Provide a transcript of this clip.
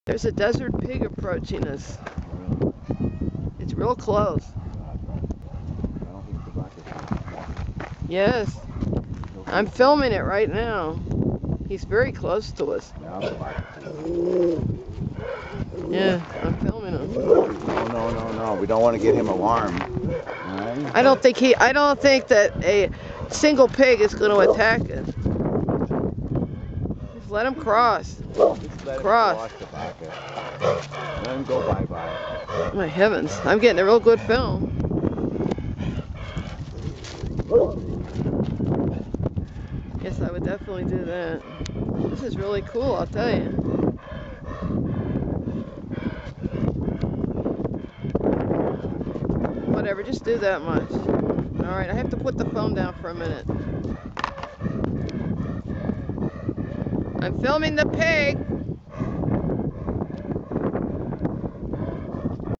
There's a desert pig approaching us. It's real close. I don't think the black is. Yes. I'm filming it right now. He's very close to us. Now the black. Yeah, I'm filming him. No. We don't want to get him alarmed. Right? I don't think that a single pig is going to attack us. Just let him cross. Just let Cross. him the bucket. Let him go bye-bye. My heavens, I'm getting a real good film. Yes, I would definitely do that. This is really cool, I'll tell you. Whatever, just do that much. Alright, I have to put the phone down for a minute. I'm filming the pig.